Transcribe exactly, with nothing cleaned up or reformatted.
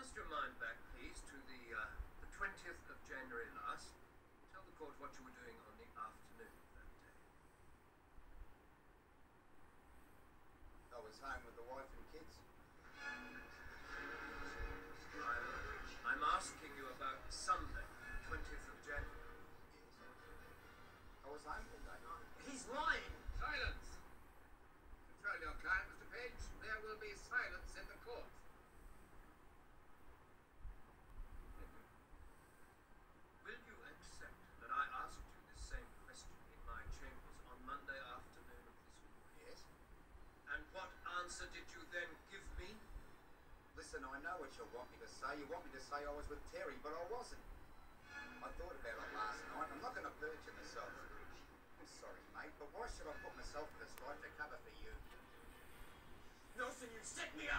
Cast your mind back, please, to the uh, the twentieth of January last. Tell the court what you were doing on the afternoon of that day. I was home with the wife and kids. I'm, I'm asking you about Sunday, twentieth of January. Yes. I was home all day. He's lying! Silence! Control your client, Mister Page. There will be silence in the court. Will you accept that I asked you the same question in my chambers on Monday afternoon of this week? Yes. And what answer did you then give me? Listen, I know what you want me to say. You want me to say I was with Terry, but I wasn't. I thought about it last night. I'm not going to perjure myself. I'm sorry, mate, but why should I put myself in this life to cover for you? Nelson, you set me up!